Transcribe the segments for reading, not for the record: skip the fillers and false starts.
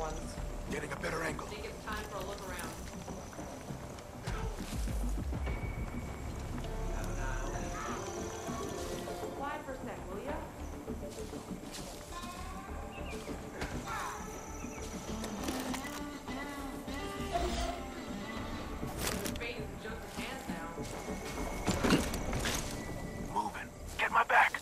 ones. Getting a better angle. Think it's time for a look around. Quiet for a sec, will ya? His face is just his hands now. Moving. Get my back.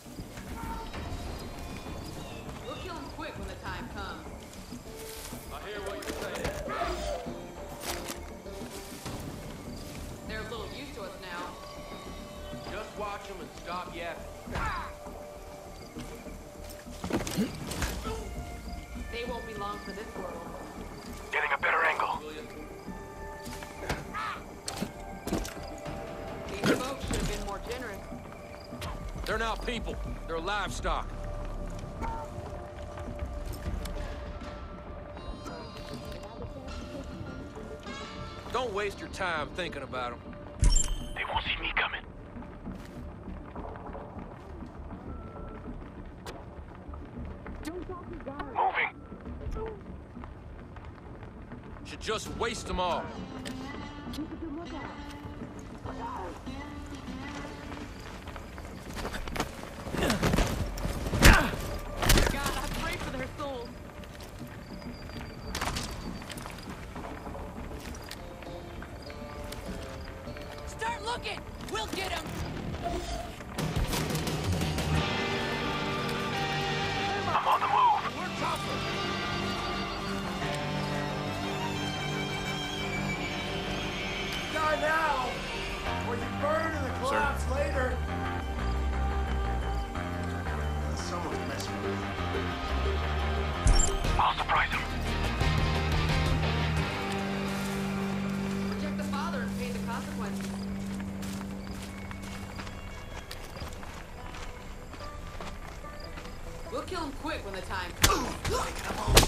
We'll kill him quick when the time comes. I hear what you're saying. They're a little used to us now. Just watch them and stop yapping. They won't be long for this world. Getting a better angle. These folks should have been more generous. They're not people. They're livestock. Don't waste your time thinking about them. They won't see me coming. Moving. Should just waste them all. God, I pray for their souls. Start looking! We'll get him! I'm on the move. We're tougher. Die now, or you burn in the collapse later. Someone's messing with me. I'll surprise him. Protect the father and pay the consequences. We'll kill him quick when the time comes.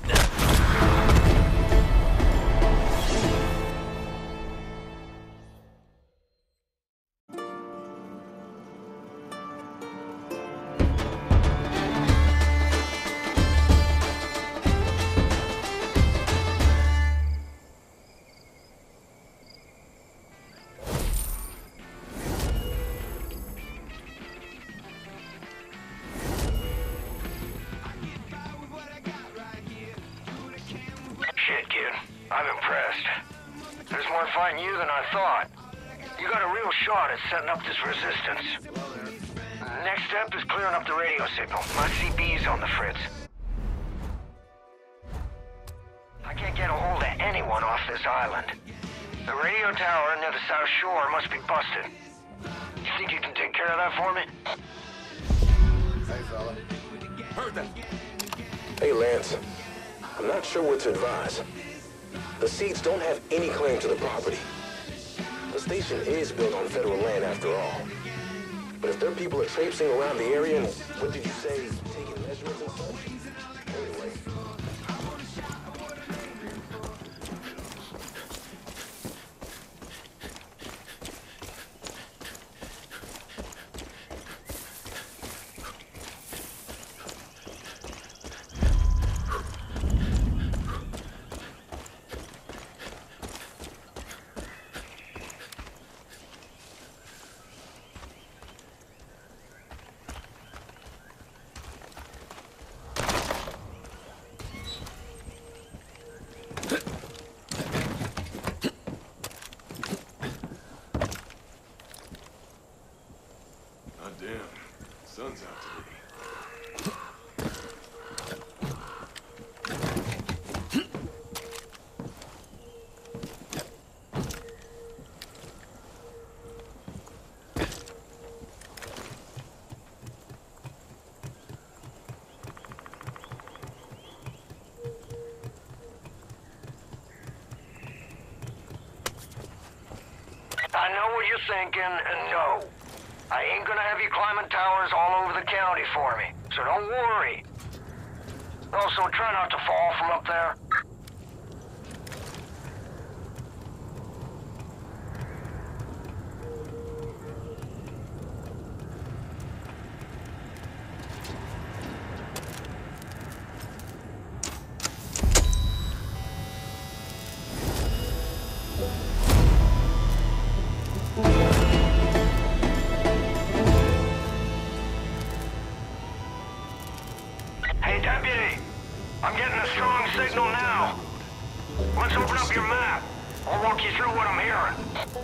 Shit, kid. I'm impressed. There's more fighting you than I thought. You got a real shot at setting up this resistance. Next step is clearing up the radio signal. My CB's on the fritz. I can't get a hold of anyone off this island. The radio tower near the South Shore must be busted. You think you can take care of that for me? Hey, fella. Heard that. Hey, Lance. I'm not sure what to advise. The Seeds don't have any claim to the property. The station is built on federal land after all. But if their people are traipsing around the area and, what did you say, taking measurements and such? Anyway. Damn, sun's out today. I know what you're thinking, and no. I ain't gonna have you climbing towers all over the county for me, so don't worry. Also, try not to fall from up there. I'm getting a strong signal now. Let's open up your map. I'll walk you through what I'm hearing.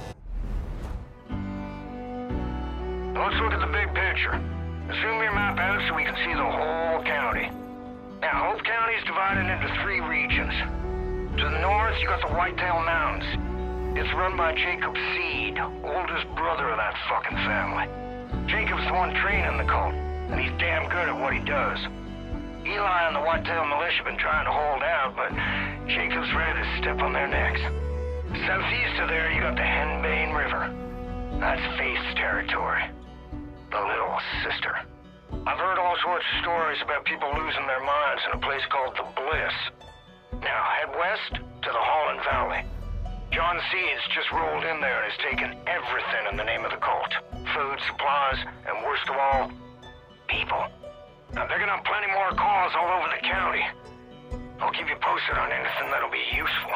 Let's look at the big picture. Zoom your map out so we can see the whole county. Now, Hope County is divided into 3 regions. To the north, you got the Whitetail Mountains. It's run by Jacob Seed, oldest brother of that fucking family. Jacob's the one training the cult, and he's damn good at what he does. Eli and the Whitetail Militia have been trying to hold out, but Jacob's ready to step on their necks. Southeast of there, you got the Henbane River. That's Faith's territory. The Little Sister. I've heard all sorts of stories about people losing their minds in a place called the Bliss. Now, head west to the Holland Valley. John Seeds just rolled in there and has taken everything in the name of the cult. Food, supplies, and worst of all, people. Now, they're gonna have plenty more calls all over the county. I'll keep you posted on anything that'll be useful.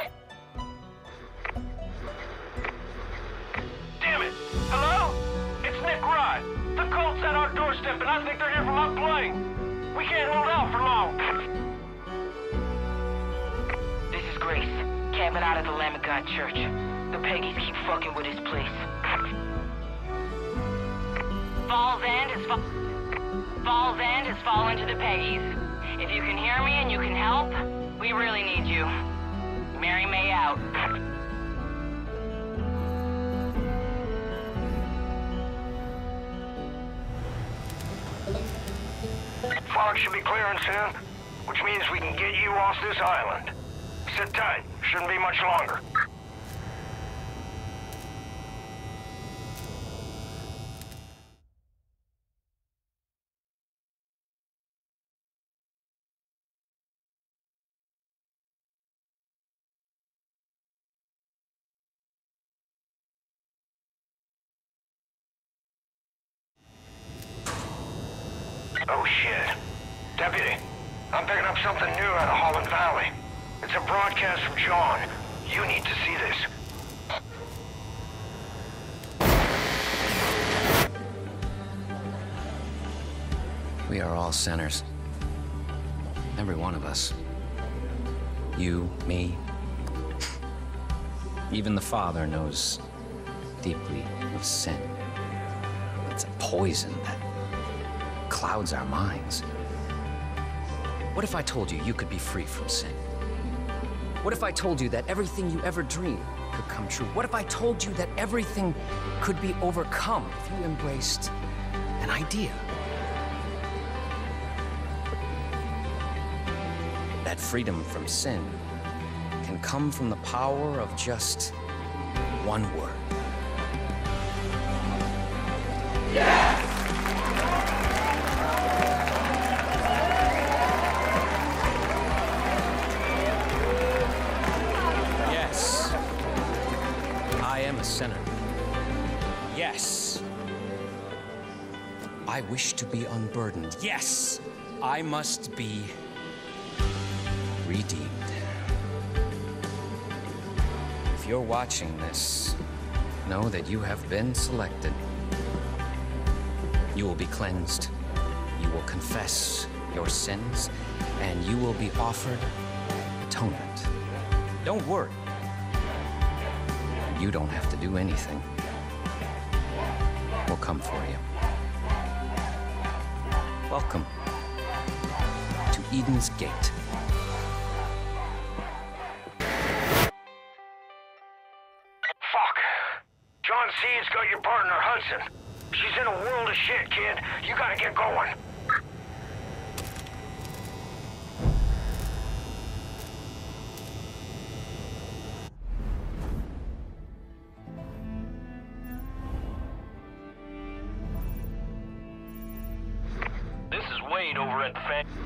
Damn it! Hello? It's Nick Rye. The cult's at our doorstep, and I think they're here from our plane. We can't hold out for long. This is Grace, camping out at the Lamb of God Church. The Peggies keep fucking with this place. Falls End has fallen to the Peggies. If you can hear me and you can help, we really need you. Mary May out. Fog should be clearing soon, which means we can get you off this island. Sit tight. Shouldn't be much longer. Oh shit. Deputy, I'm picking up something new out of Holland Valley. It's a broadcast from John. You need to see this. We are all sinners. Every one of us. You, me. Even the Father knows deeply of sin. It's a poison that clouds our minds. What if I told you you could be free from sin? What if I told you that everything you ever dreamed could come true? What if I told you that everything could be overcome if you embraced an idea? That freedom from sin can come from the power of just one word. Yes, I am a sinner. Yes, I wish to be unburdened. Yes, I must be redeemed. If you're watching this, know that you have been selected. You will be cleansed. You will confess your sins, and you will be offered atonement. Don't worry. You don't have to do anything. We'll come for you. Welcome to Eden's Gate. Fuck. John Seed's got your partner, Hudson. She's in a world of shit, kid. You gotta get going. This is Wade over at the